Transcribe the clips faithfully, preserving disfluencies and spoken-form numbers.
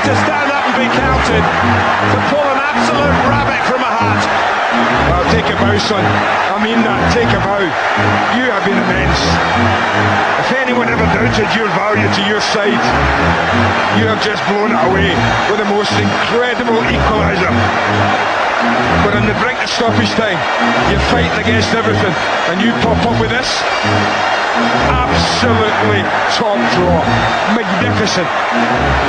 to stand up and be counted, to pull an absolute rabbit from a hat. Well, take a bow, son. I mean that, take a bow. You have been immense. If anyone ever doubted your value to your side, you have just blown it away with the most incredible equaliser. We're on the brink of stoppage time. You're fighting against everything, and you pop up with this. Absolutely top draw. Magnificent.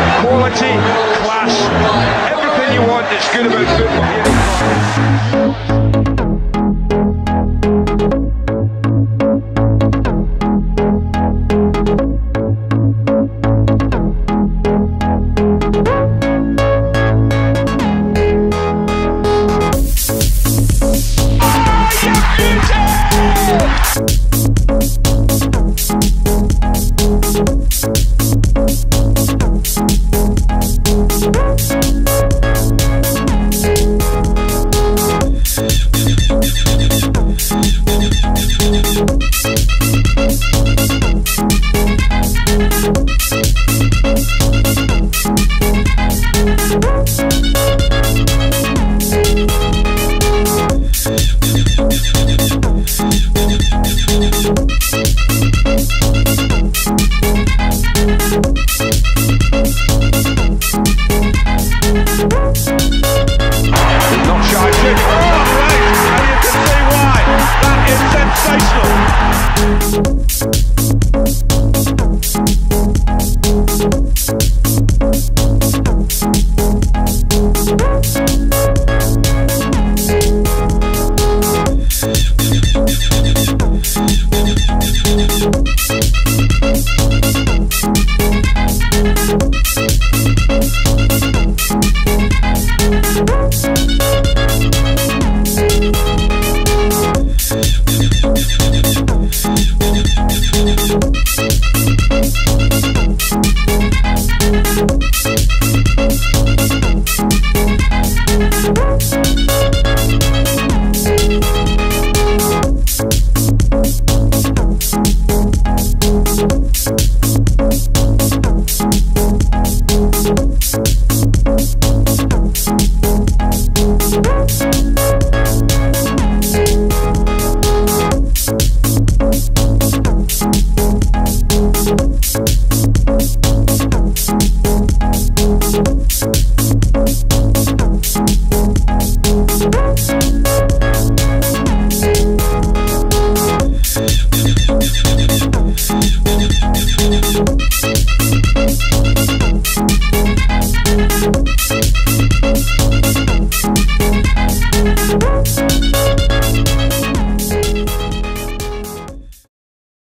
Quality, class, everything you want that's good about football.